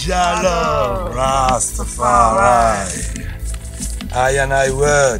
Jalo Rastafari. I and I work.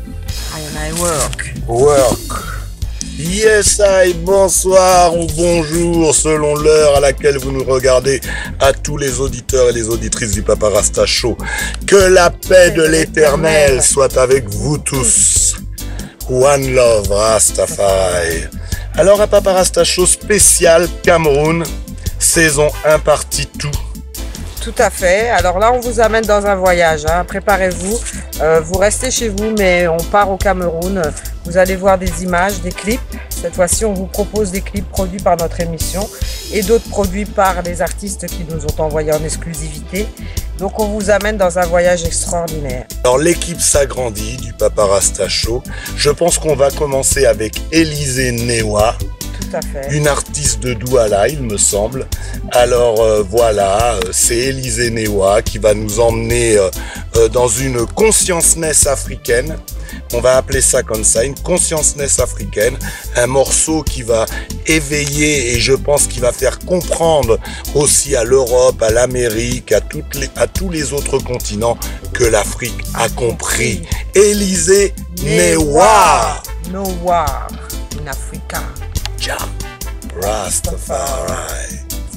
Work. Yes, I, bonsoir ou bonjour selon l'heure à laquelle vous nous regardez, à tous les auditeurs et les auditrices du Papa Rasta Show. Que la paix de l'Éternel soit avec vous tous. One Love Rastafari. Alors un Papa Rasta Show spécial Cameroun, saison 1 partie 2. Tout à fait. Alors là, on vous amène dans un voyage. Hein. Préparez-vous. Vous restez chez vous, mais on part au Cameroun. Vous allez voir des images, des clips. Cette fois-ci, on vous propose des clips produits par notre émission et d'autres produits par les artistes qui nous ont envoyés en exclusivité. Donc, on vous amène dans un voyage extraordinaire. Alors, l'équipe s'agrandit du Papa Rasta Show. Je pense qu'on va commencer avec Élisée Newa. Tout à fait. Une artiste de Douala, il me semble. Alors voilà, c'est Élisée Newa qui va nous emmener dans une consciousness africaine. On va appeler ça comme ça, une consciousness africaine. Un morceau qui va éveiller et je pense qu'il va faire comprendre aussi à l'Europe, à l'Amérique, à tous les autres continents que l'Afrique a compris. Élisée Newa. Newa in Africa. Ja, Rastafari.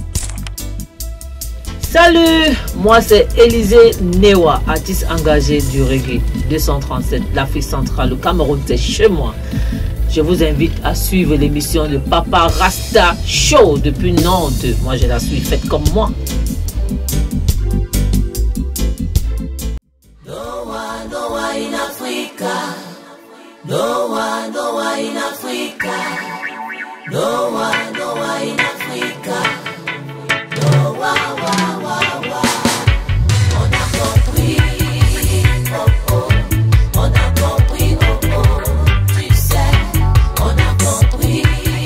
Salut, moi c'est Élisée Newa, artiste engagé du reggae 237, l'Afrique centrale, le Cameroun c'est chez moi. Je vous invite à suivre l'émission de Papa Rasta Show depuis Nantes. Moi je la suis, faites comme moi. Noah in Africa. Noah in Africa. Noah in Africa. Noah, on a compris, on a compris, tu sais, on a compris,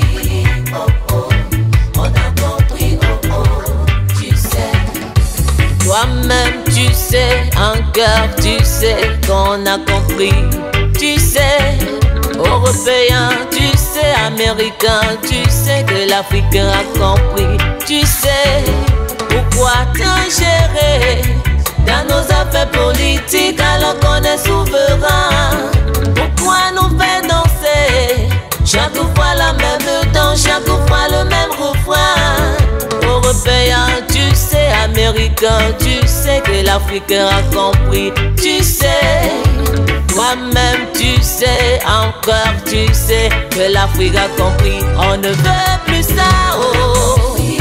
on a compris, tu sais. Toi-même, tu sais, en cœur, tu sais qu'on a compris, tu sais. Européen, tu sais, américain, tu sais que l'Africain a compris. Tu sais pourquoi t'ingérer dans nos affaires politiques alors qu'on est souverain. Pourquoi nous faire danser chaque fois la même danse, chaque fois le même refrain. Européen, tu sais, américain, tu sais que l'Africain a compris. Tu sais, toi-même tu sais, encore tu sais que l'Afrique a compris. On ne veut plus ça, oh.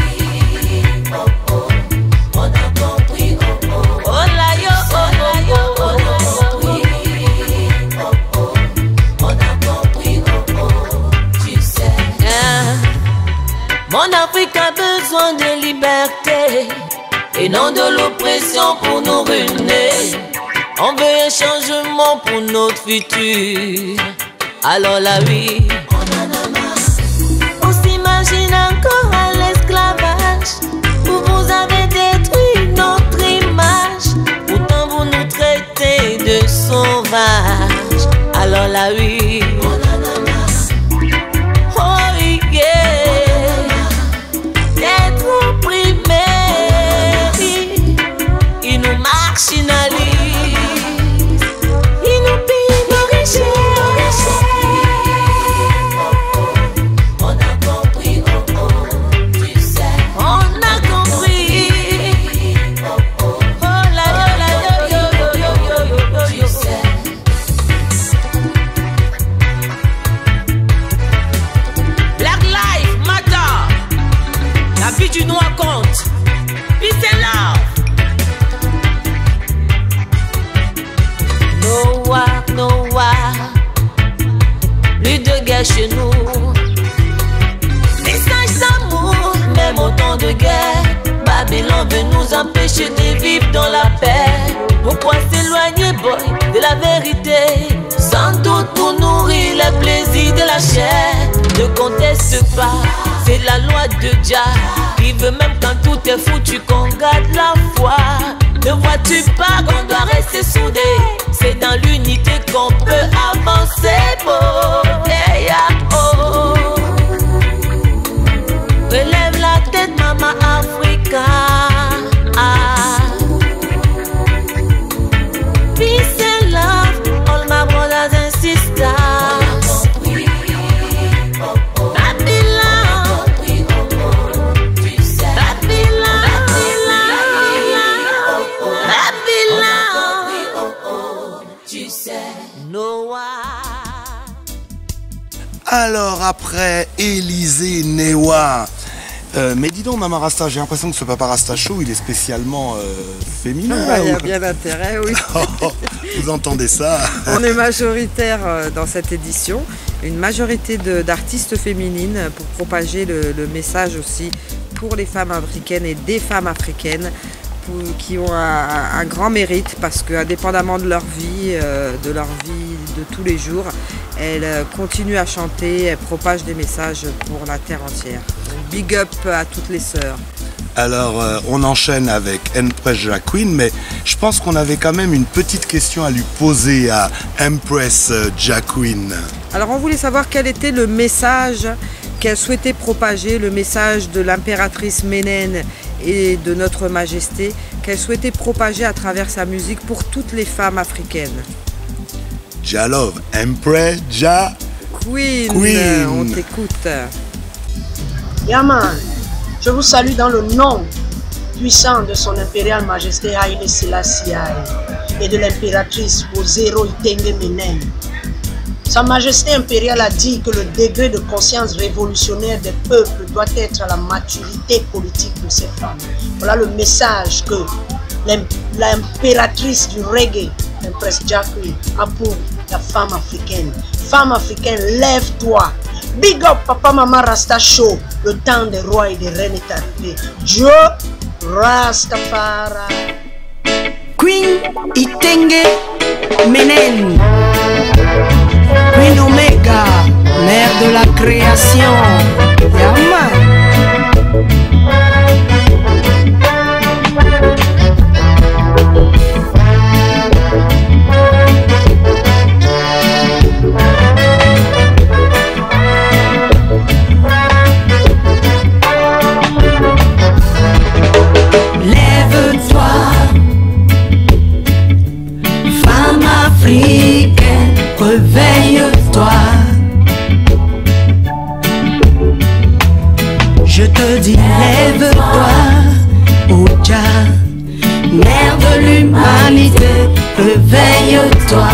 On a compris, oh là yo, on a compris, tu sais. Mon Afrique a besoin de liberté et non de l'oppression pour nous ruiner. On veut un changement pour notre futur. Alors là oui, on s'imagine encore à l'esclavage où vous avez détruit notre image. Pourtant vous nous traitez de sauvages. Alors là oui, oh yeah, d'être opprimés, ils nous marginalisent. Tu nous racontes, puis c'est là. Noah, plus de guerre chez nous. Message d'amour, même autant de guerre. Babylone veut nous empêcher de vivre dans la paix. Pourquoi s'éloigner, boy, de la vérité? Sans doute pour nourrir les plaisirs de la chair. Ne conteste pas, c'est la loi de Jah qui veut même quand tout est foutu qu'on garde la foi. Ne vois-tu pas qu'on doit rester soudés? C'est dans l'unité qu'on peut avancer, beau. Hey, oh. Relève la tête, maman Africa. Ah. Alors après Élysée Newa, mais dis donc Maman Rasta, j'ai l'impression que ce Papa Rasta Show il est spécialement féminin. Il y a bien intérêt, oui. Vous entendez ça? On est majoritaire dans cette édition, une majorité d'artistes féminines pour propager le message aussi pour les femmes africaines et des femmes africaines qui ont un grand mérite parce que indépendamment de leur vie de tous les jours, elles continuent à chanter, elles propagent des messages pour la terre entière. Donc, big up à toutes les sœurs. Alors on enchaîne avec Empress Jacqueline, mais je pense qu'on avait quand même une petite question à lui poser à Empress Jacqueline. Alors on voulait savoir quel était le message qu'elle souhaitait propager, le message de l'impératrice Ménène et de notre majesté, qu'elle souhaitait propager à travers sa musique pour toutes les femmes africaines. Jalove, Empress Queen, on t'écoute. Yaman, je vous salue dans le nom puissant de son impériale majesté Haïlé Selassie et de l'impératrice Bozero Itenge Ménène. Sa majesté impériale a dit que le degré de conscience révolutionnaire des peuples doit être à la maturité politique de ces femmes. Voilà le message que l'impératrice du reggae, l'Empress Jacqueline, a pour la femme africaine. Femme africaine, lève-toi. Big up Papa Maman Rasta Show. Le temps des rois et des reines est arrivé. Dieu Rastafari. Queen Itenge Ménène, Queen Omega, mère de la création. Yaman. Réveille-toi. Je te dis lève-toi, Oja, mère de l'humanité. Réveille-toi,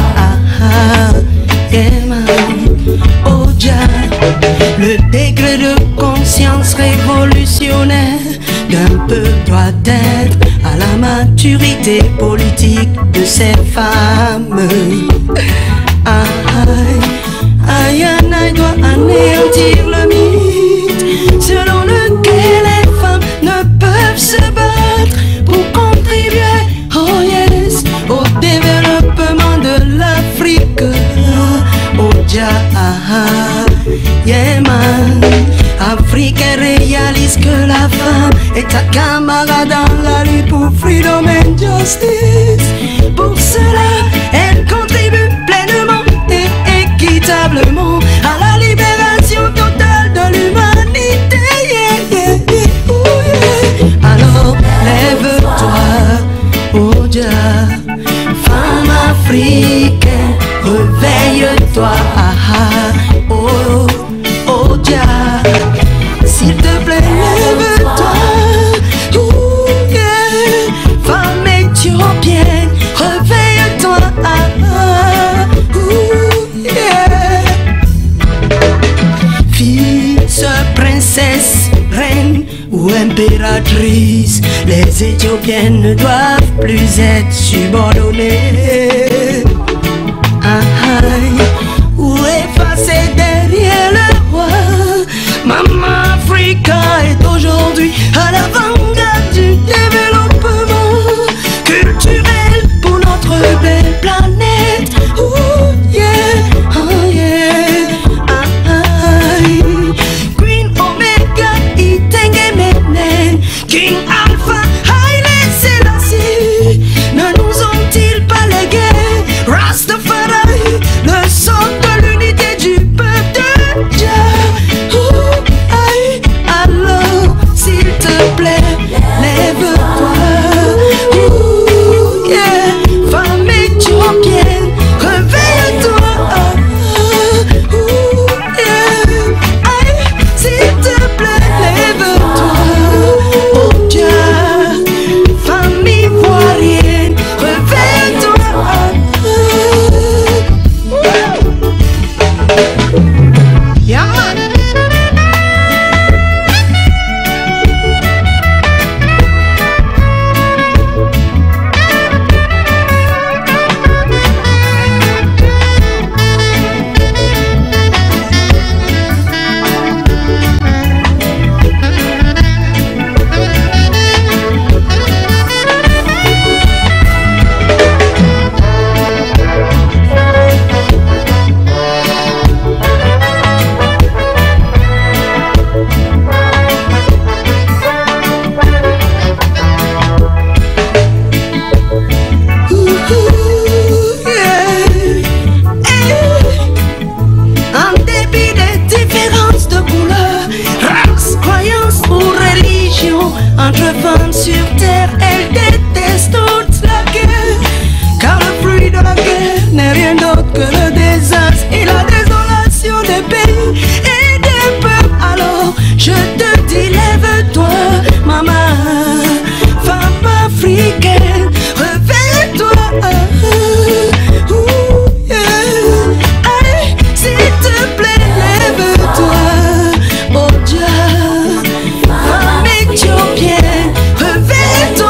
Oja. Le degré de conscience révolutionnaire d'un peuple doit être à la maturité politique de ces femmes. Ayana doit anéantir le mythe selon lequel les femmes ne peuvent se battre pour contribuer, oh yes, au développement de l'Afrique. Oh ja, yeah man. Afrique réalise que la femme est ta camarade dans la lutte pour freedom and justice. Pour cela, elle contribue pleinement et équitablement à la libération totale de l'humanité. Yeah, yeah, yeah. Alors lève-toi, Oja, femme africaine, réveille-toi, oh, Oja. S'il te plaît, lève-toi, yeah. Femme éthiopienne, réveille-toi, yeah. Fille, princesse, reine ou impératrice, les Éthiopiennes ne doivent plus être subordonnées ou effacées derrière le roi. Maman Africa est aujourd'hui à l'avant-garde du développement culturel pour notre belle planète. Oh yeah, oh yeah, Queen Omega, Itenge Ménène, King Alpha, Haïlé Selassie. Ne nous ont-ils pas légué Rastafari, le son de l'unité du peuple de Dieu? Alors, s'il te plaît, sur terre, elle déteste toute la guerre. Car le fruit de la guerre n'est rien d'autre que le désastre et la désolation des pays et des peuples. Alors je te dis, lève-toi, maman, femme africaine, réveille-toi. Allez, s'il te plaît, lève-toi. Oh Dieu, femme éthiopienne, réveille-toi.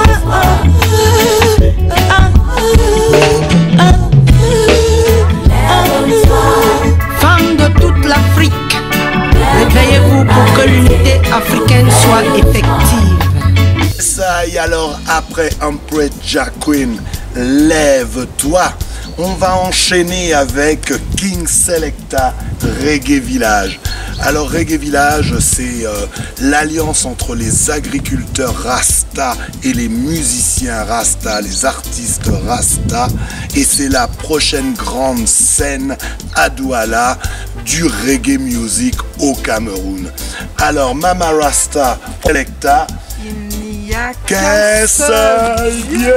Femmes de toute l'Afrique, réveillez-vous pour que l'unité africaine soit effective. Ça y alors, après Humphrey Jacquin, lève-toi. On va enchaîner avec King Selecta, Reggae Village. Alors Reggae Village, c'est l'alliance entre les agriculteurs Rasta et les musiciens Rasta, les artistes Rasta. Et c'est la prochaine grande scène à Douala du reggae music au Cameroun. Alors Mama Rasta Selecta, Il n'y a qu'un seul Dieu.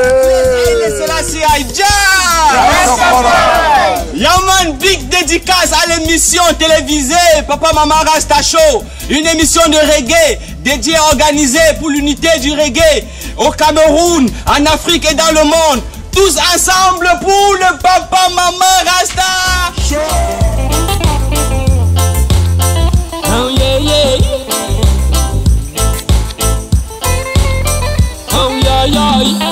Yaman, big dédicace à l'émission télévisée Papa Mama Rasta Show, une émission de reggae dédiée et organisée pour l'unité du reggae au Cameroun, en Afrique et dans le monde. Tous ensemble pour le Papa Mama Rasta Show. Oh yeah yeah. Oh yeah yeah.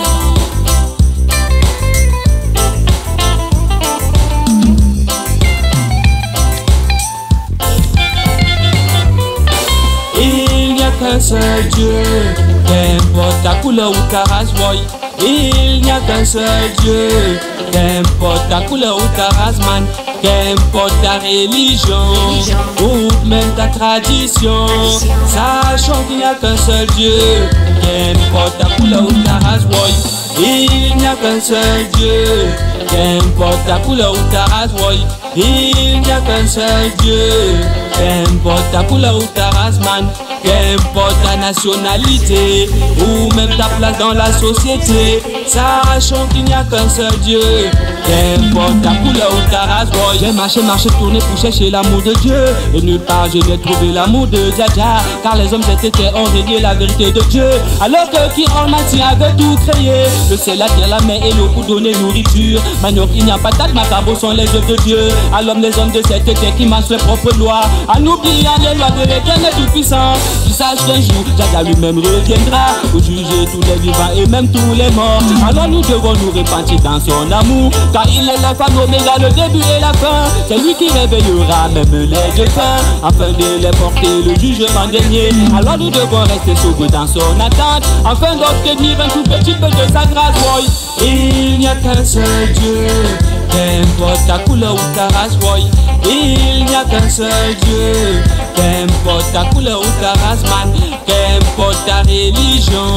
Qu'un seul Dieu, qu'importe ta couleur ou ta race, boy. Il n'y a qu'un seul Dieu, qu'importe ta couleur ou ta race, man. Qu'importe ta religion ou même ta tradition, sachant qu'il n'y a qu'un seul Dieu, qu'importe ta couleur ou ta race, boy. Il n'y a qu'un seul Dieu, qu'importe ta couleur ou ta race, boy. Il n'y a qu'un seul Dieu, qu'importe ta couleur ou ta race, man. Qu'importe ta nationalité ou même ta place dans la société, sachant qu'il n'y a qu'un seul Dieu. Qu'importe ta couleur ou ta race, boy. J'ai marché, tourné pour chercher l'amour de Dieu. Et nulle part je n'ai trouvé l'amour de Dja. Car les hommes étaient ont régné la vérité de Dieu. Alors que qui en matière avait tout créé, le ciel, la terre, la mer et l'eau pour donner nourriture. Manioc, il n'y a pas de macabre sont les œuvres de Dieu. À l'homme les hommes de cette terre qui marchent ses propres lois, en oubliant les lois de l'Éternel tout-puissant. Tu saches qu'un jour, Dja lui-même reviendra pour juger tous les vivants et même tous les morts. Alors nous devons nous repentir dans son amour, car il est l'alpha l'oméga, le début et la fin. C'est lui qui réveillera même les défunts, afin de les porter le jugement dernier. Alors nous devons rester soubres dans son attente, afin d'obtenir un tout petit peu de sa grâce, boy. Il n'y a qu'un seul Dieu, qu'importe ta couleur ou ta race, boy. Il n'y a qu'un seul Dieu, qu'importe ta couleur ou ta race, man. Qu'importe ta religion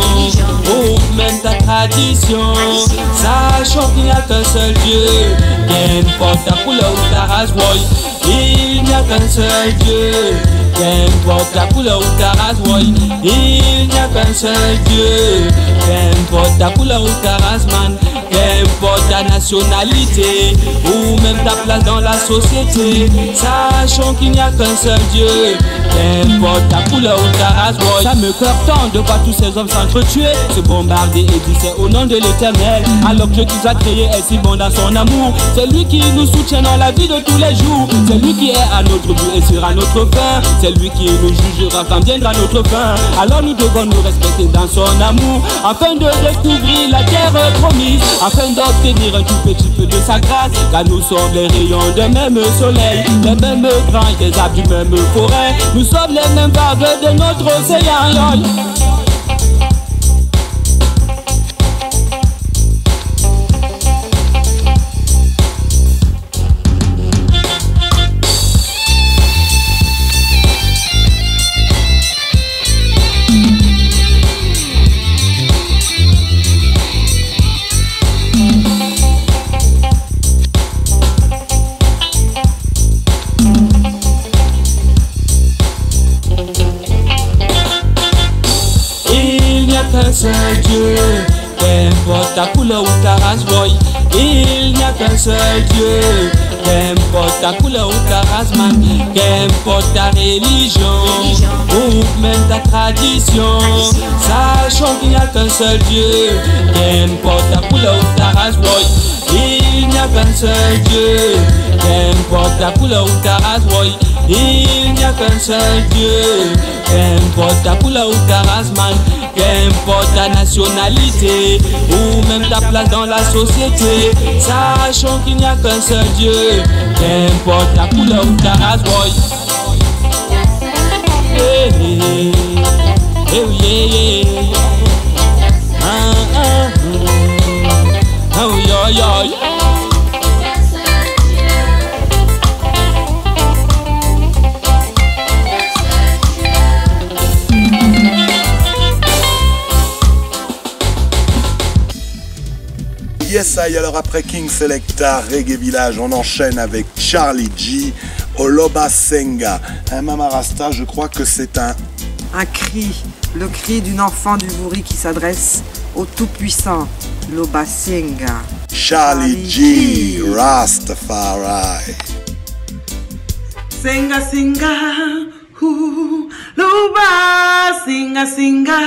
ou même ta tradition, sachant qu'il n'y a qu'un seul Dieu. Qu'importe ta couleur ou ta race, boy. Il n'y a qu'un seul Dieu, qu'importe ta couleur ou ta race, boy. Il n'y a qu'un seul Dieu, qu'importe ta couleur ou ta race, man. Qu'importe ta nationalité ou même ta place dans la société, sachant qu'il n'y a qu'un seul Dieu. Qu'importe ta couleur ou ta race, boy. Ça me cœur tant de voir tous ces hommes s'entretuer, se bombarder et dire au nom de l'Éternel. Alors que Dieu qui nous a créé est si bon dans son amour. C'est lui qui nous soutient dans la vie de tous les jours. C'est lui qui est à notre but et sera notre fin. C'est lui qui nous jugera quand viendra notre fin. Alors nous devons nous respecter dans son amour, afin de découvrir la terre promise, afin d'obtenir un tout petit peu de sa grâce. Car nous sommes les rayons d'un même soleil, des mêmes branches, des arbres du même forêt. Nous sommes les mêmes vagues de notre océan. seul Dieu. Qu'importe ta couleur ou ta race, boy, il n'y a qu'un seul Dieu. Qu'importe ta couleur ou ta race, man, qu'importe ta religion ou même ta tradition, sachant qu'il n'y a qu'un seul Dieu. Qu'importe ta couleur ou ta race, boy, il n'y a qu'un seul Dieu. Qu'importe ta couleur ou ta race, boy, il n'y a qu'un seul Dieu. Qu'importe ta couleur ou ta race, man, qu'importe ta nationalité ou même ta place dans la société, sachant qu'il n'y a qu'un seul Dieu. Qu'importe ta couleur ou ta race, boy. Hey, hey, hey, hey, hey. Oh, yo, yo, yo. Yes, I. Alors après King Selecta, Reggae Village, on enchaîne avec Charlie G, Oloba Senga. Mama Rasta, je crois que c'est un cri, le cri d'une enfant du Vouri qui s'adresse au Tout-Puissant, Loba Senga. Charlie G, Rastafari. Senga, senga, Loba, senga, senga.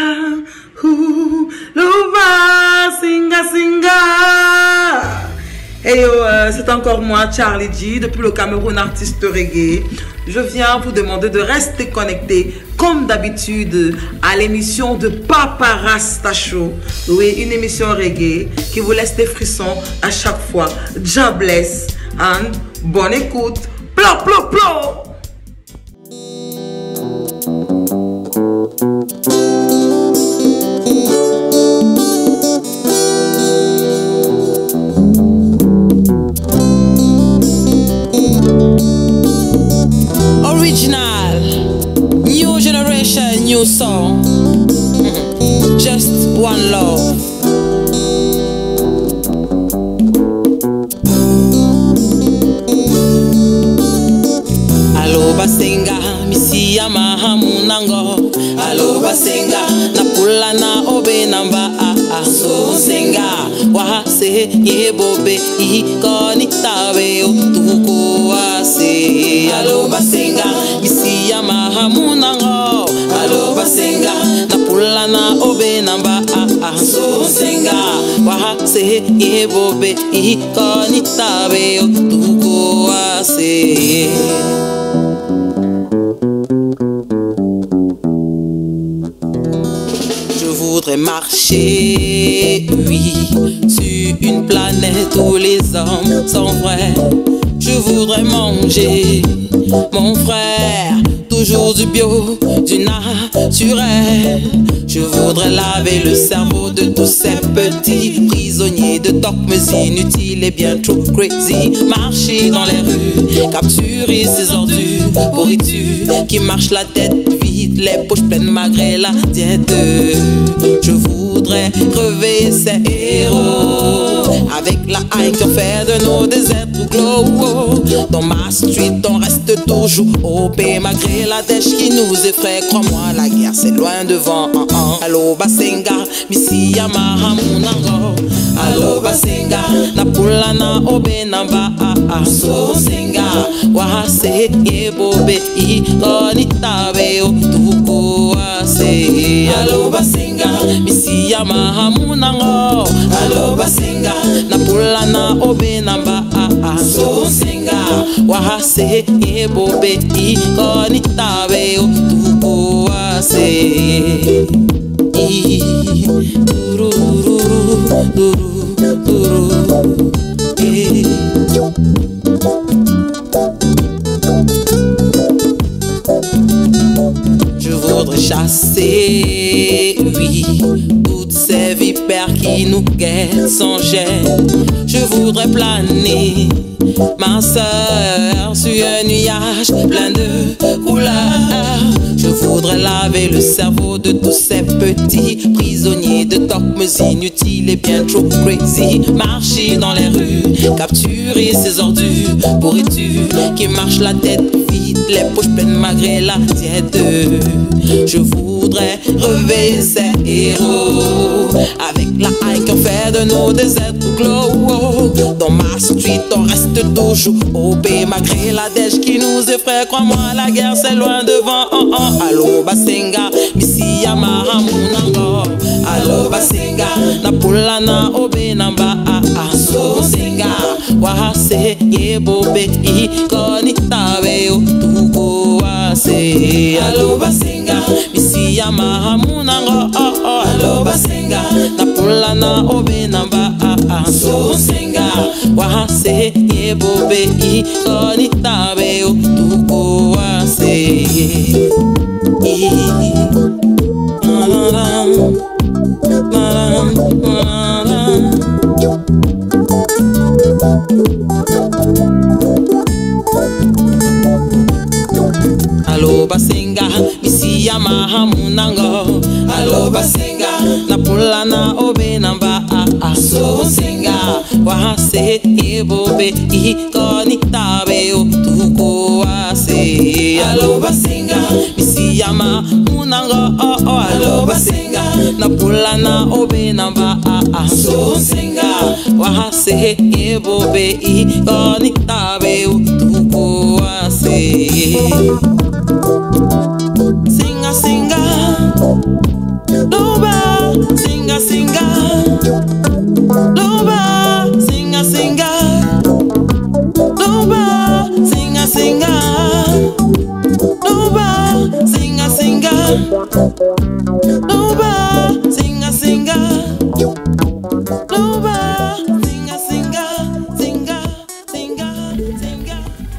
Louva, singa, singa. Hey yo, c'est encore moi, Charlie G, depuis le Cameroun, artiste reggae. Je viens vous demander de rester connecté, comme d'habitude, à l'émission de Papa Rasta Show. Oui, une émission reggae qui vous laisse des frissons à chaque fois. God bless and bonne écoute. Plop, plop, plop. Original, new generation, new song. Just one love. Alo basenga, misia mahamunango. Alo basenga, napula na obe namba so senga. Wahase yebobe ikoni tabe utuko ase. Alo basenga, misia mahamunango. Alo basenga, napula na obe namba so senga. Wahase yebobe ikoni tabe utuko ase. Je voudrais marcher, oui, sur une planète où les hommes sont vrais. Je voudrais manger, mon frère, toujours du bio, du naturel. Je voudrais laver le cerveau de tous ces petits prisonniers de dogmes inutiles et bien trop crazy. Marcher dans les rues, capturer ces ordures, pourritures qui marchent la tête vide, les poches pleines malgré la diète. Je voudrais crever ces héros avec la haine qui ont fait de nous des êtres glow. Dans ma street, on reste toujours OP malgré la dèche qui nous effraie. Crois-moi, la guerre c'est loin devant. Allo basenga, misi yamaha munango. Allo basenga, napula na obe namba so senga. Wahase yebobe ikoni tabe utuko ase. Allo basenga, misi yamaha munango. Allo basenga, napula na obe namba so senga. Wahase yebobe ikoni tabe utuko ase. Je voudrais chasser, oui, toutes ces vipères qui nous guettent sans gêne. Je voudrais planer, ma sœur, sur un nuage plein de couleurs. Je voudrais laver le cerveau de tous ces petits prisonniers de dogmes inutiles et bien trop crazy. Marcher dans les rues, capturer ces ordures pourritures qui marchent la tête vide, les poches pleines malgré la tiède. Je voudrais réveiller ces héros avec la haine qui ont fait de nous des êtres glow. Dans ma street, on reste toujours au pays malgré la dèche qui nous effraie. Crois-moi, la guerre c'est loin devant. Allo Basenga, Missy Yamaha Munango. Allo Basenga, Napulana Obenamba. So Senga, Wahase Yebobe Koni Tabe Tuko Wase. Allo Basenga, Missy Yamaha Munango. Allo Basenga, Napulana Obenamba. So Senga, Wahase Yebobe Koni Tabe Tuko Wase. Allo Basenga, Missy Yamaha Munango. Allo Basenga, Napulana Obenamba. So Senga, Wahase Yebobe Koni Tabe Tuko Wase. Allo Basenga, Missy Yamaha Munango. Allo Basenga, Napulana Obenamba. So Senga, Wahase Yebobe Koni Tabe Tuko Wase. Singa singa, loba, singa singa, loba, singa singa, loba, singa singa, loba, singa singa, loba, singa singa, loba, singa singa, singa, singa, singa.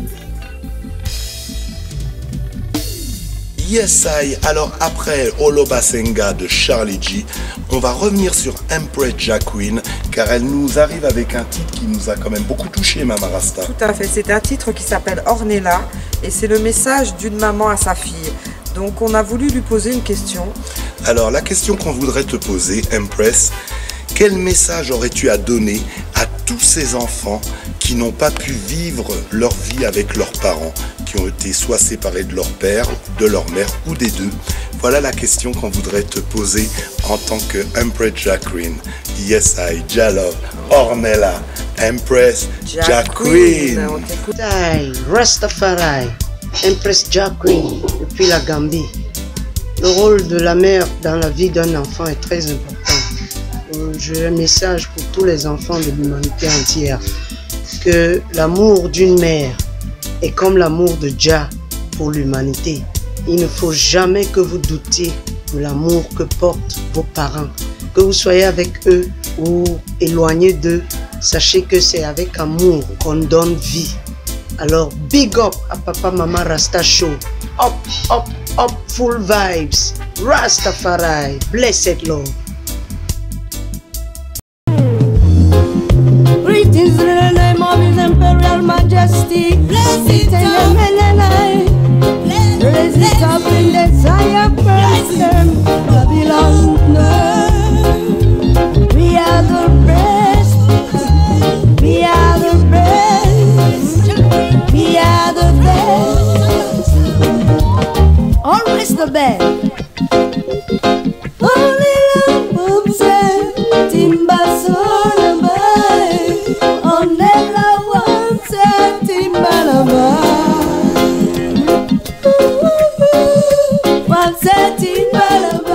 Yes I. Alors après Olo Basenga de Charlie G, on va revenir sur Empress Jacqueline car elle nous arrive avec un titre qui nous a quand même beaucoup touché, Mama Rasta. Tout à fait, c'est un titre qui s'appelle Ornella et c'est le message d'une maman à sa fille. Donc on a voulu lui poser une question. Alors la question qu'on voudrait te poser, Empress, quel message aurais-tu à donner à tous ces enfants qui n'ont pas pu vivre leur vie avec leurs parents, qui ont été soit séparés de leur père, de leur mère ou des deux? Voilà la question qu'on voudrait te poser en tant que Empress Jacqueline. Yes I, Jalove, Ornella, Empress Jacqueline. On t'écoute. Rastafari, Empress Jacqueline, depuis la Gambie. Le rôle de la mère dans la vie d'un enfant est très important. J'ai un message pour tous les enfants de l'humanité entière, que l'amour d'une mère est comme l'amour de Jah pour l'humanité. Il ne faut jamais que vous doutiez de l'amour que portent vos parents. Que vous soyez avec eux ou éloignés d'eux, sachez que c'est avec amour qu'on donne vie. Alors, big up à Papa Mama Rasta Show. Up, up, up, full vibes. Rastafari, blessed Lord. Greetings in the name of His Imperial Majesty. Bless it up. Raise it up in the Zion person. Babylon. We are the best. We are the best. We are the best. Always the best. Only love moves and timba sonaba. Ornella wants and timba lava. Wants and timba lava.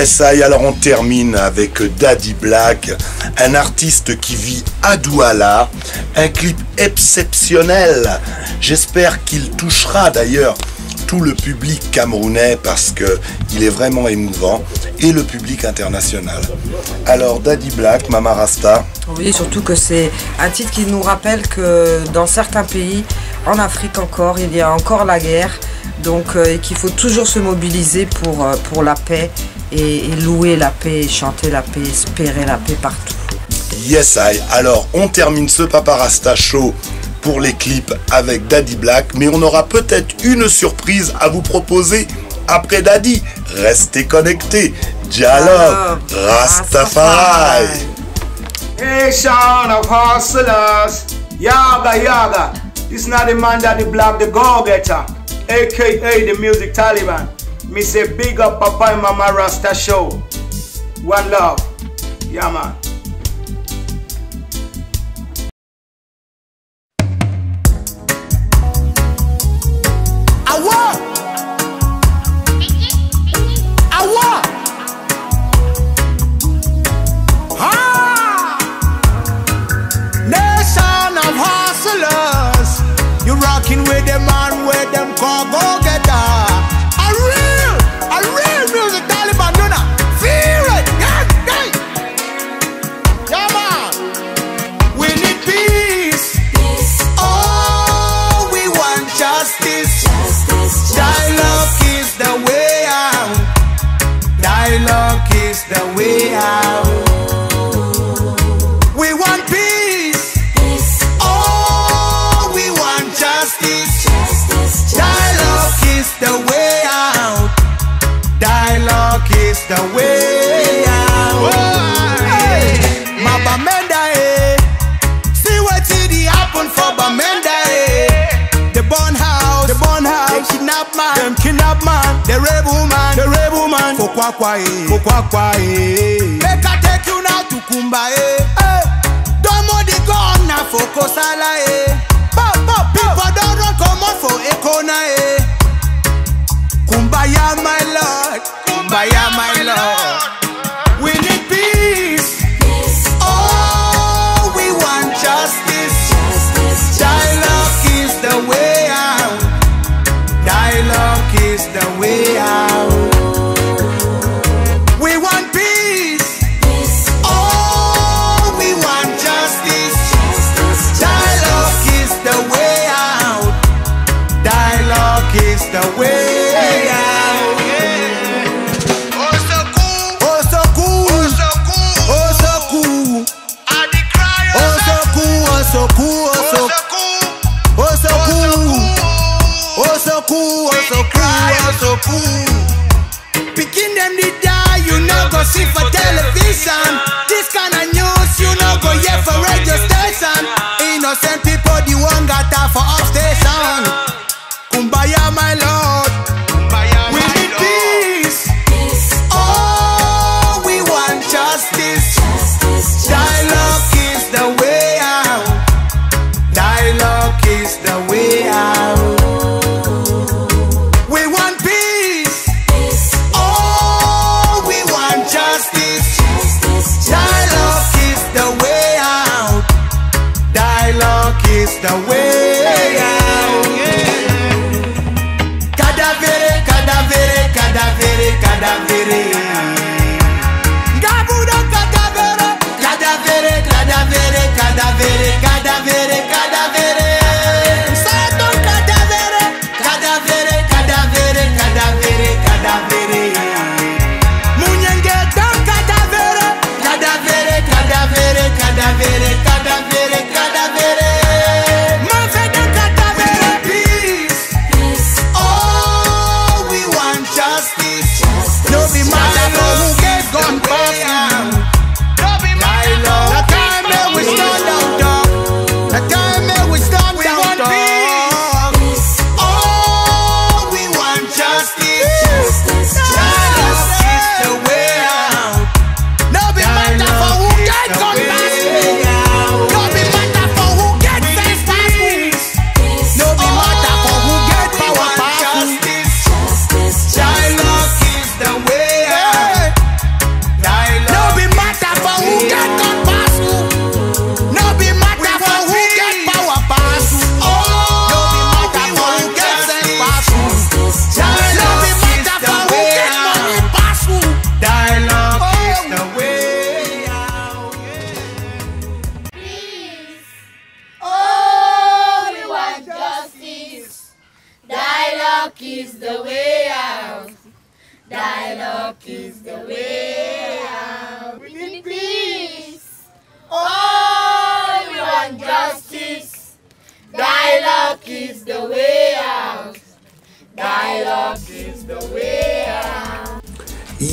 Yes, alors on termine avec Daddy Black, un artiste qui vit à Douala, un clip exceptionnel. J'espère qu'il touchera d'ailleurs tout le public camerounais parce que il est vraiment émouvant et le public international. Alors Daddy Black, Mama Rasta. Oui, surtout que c'est un titre qui nous rappelle que dans certains pays, en Afrique encore, il y a encore la guerre, donc et qu'il faut toujours se mobiliser pour la paix et louer la paix, et chanter la paix, espérer la paix partout. Yes, alors on termine ce Papa Rasta Show pour les clips avec Daddy Black, mais on aura peut-être une surprise à vous proposer après Daddy. Restez connectés. Dialogue Rastafari. Nation of hustlers, yaga yaga. This not the man Daddy Black, the go-getter, aka the music Taliban. Me say big up Papa and Mama Rasta Show. One love, yeah man. With them man, with them call go getter. A real music Taliban, do not feel it. Yeah, man. We need peace. Oh, we want justice. Dialogue is the way out. Dialogue is the way out. We want peace. Oh, we want justice. Dialogue is the way out. Dialogue is the way out. Hey, my Bamenda, eh. See what did happen for Bamenda, eh. The born house, they kidnap man, the rebel man, for kwa eh. Make I take you now to Kumba, eh. Domo the gun now for Kosala, eh. People don't run come out for Ekona, eh. Kumbaya, my lord. Kumbaya, my lord. We need peace. Oh, we want justice. Dialogue is the way out. Dialogue is the way out. We want peace. Oh, we want justice. Dialogue is the way out. Dialogue is the way out. Oh so cool, oh so cool, oh so cool, oh so cool. I decry, oh so cool, oh so cool, oh so cool, oh so cool, oh so cool, oh so cool, oh so cool. Picking them the die, you know go see for television. This kind of news, you know go hear for radio station. Innocent people, the one got out for off station. Kumbaya, my lord. We need peace. Oh, we want justice. Dialogue is the way out. Dialogue is the way out. We want peace. Oh, we want justice. Dialogue is the way out.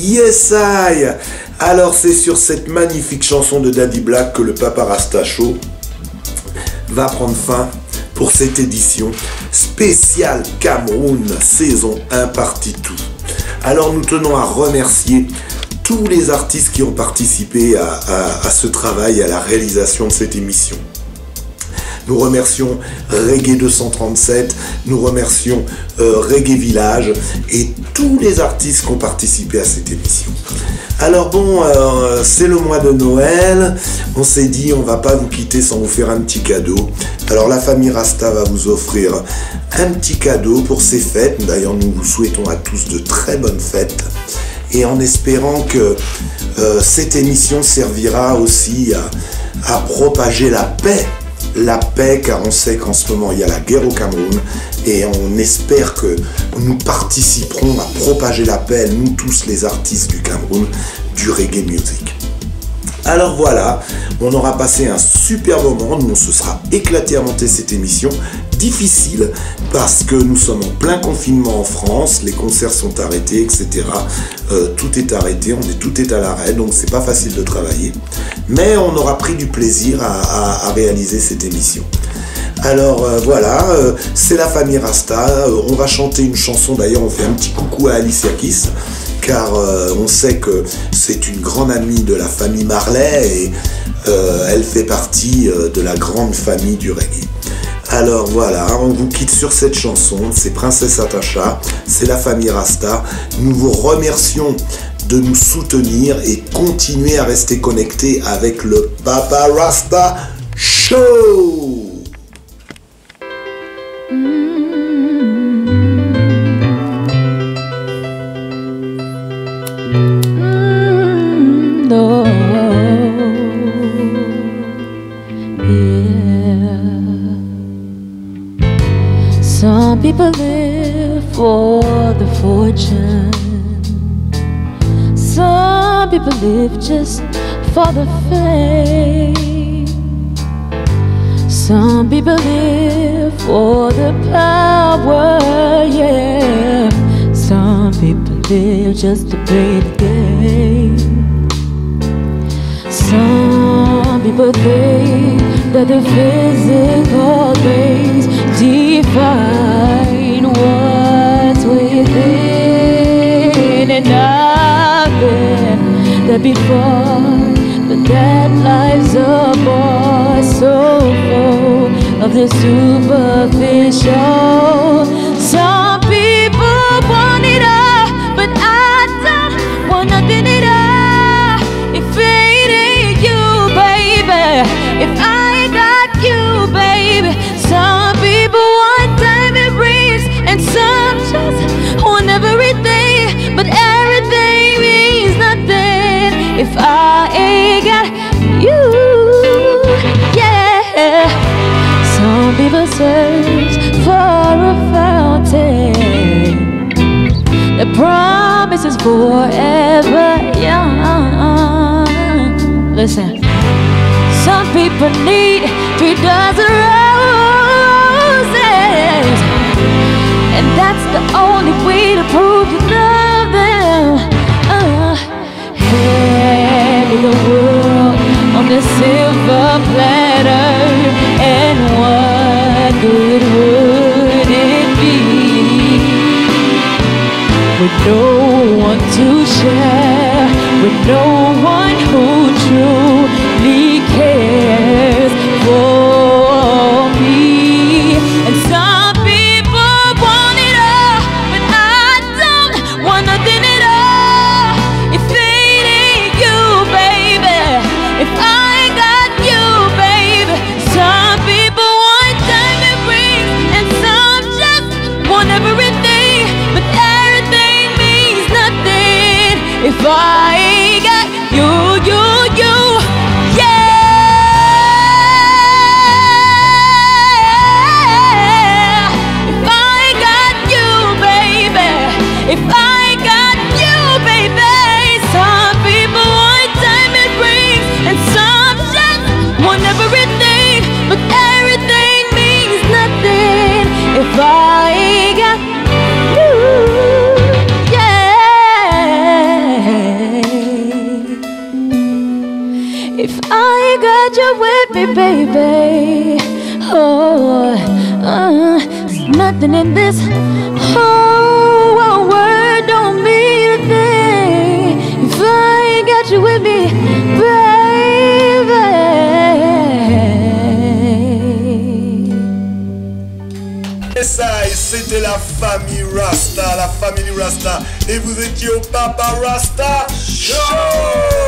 Yes I. Alors c'est sur cette magnifique chanson de Daddy Black que le Papa Rasta Show va prendre fin pour cette édition spéciale Cameroun saison 1 partie 2. Alors nous tenons à remercier tous les artistes qui ont participé à ce travail, à la réalisation de cette émission. Nous remercions Reggae 237, nous remercions Reggae Village et tous les artistes qui ont participé à cette émission. Alors bon, c'est le mois de Noël, on s'est dit on va pas vous quitter sans vous faire un petit cadeau. Alors la famille Rasta va vous offrir un petit cadeau pour ces fêtes. D'ailleurs nous vous souhaitons à tous de très bonnes fêtes et en espérant que cette émission servira aussi à propager la paix. La paix, car on sait qu'en ce moment il y a la guerre au Cameroun et on espère que nous participerons à propager la paix, nous tous les artistes du Cameroun, du reggae music. Alors voilà, on aura passé un super moment, nous on se sera éclaté à monter cette émission, difficile parce que nous sommes en plein confinement en France, les concerts sont arrêtés, etc. Tout est arrêté, tout est à l'arrêt, donc c'est pas facile de travailler. Mais on aura pris du plaisir à réaliser cette émission. Alors voilà, c'est la famille Rasta, on va chanter une chanson, d'ailleurs on fait un petit coucou à Alicia Keys, car on sait que c'est une grande amie de la famille Marley et elle fait partie de la grande famille du reggae. Alors voilà, on vous quitte sur cette chanson, c'est Princesse Atasha, c'est la famille Rasta. Nous vous remercions de nous soutenir et continuer à rester connectés avec le Papa Rasta Show. Some people live for the fortune. Some people live just for the fame. Some people live for the power, yeah. Some people live just to play the game. Some people think that the physical things define what's within, and I've been there before, but that life's a bore so full of the superficial. Some people want it all, but I don't want nothing at all. If it ain't you, baby, if I ain't got you, baby. Some people want diamond rings, and some just want everything, but everything means nothing if I ain't got you, yeah. Some people search for a fountain that promises forever young. Listen, some people need 3 dozen roses, and that's the only way to prove you love them. Hand me the world on this silver platter, and what good would it be with no one to share, with no one who truly cares for me? And some people want it all, but I don't want nothing at all. If it ain't you, baby, if I ain't got you, baby. Some people want diamond rings, and some just want everything, but everything means nothing if I ain't got you, you, you, yeah. If I ain't got you, baby, if I ain't got you, baby. Some people want diamond rings, and some just want everything, but everything means nothing if I ain't got you, yeah. me, baby. Oh, nothing in this whole world don't mean a thing if I ain't got you with me, baby. Et ça, c'était la famille Rasta, et vous étiez au Papa Rasta Show.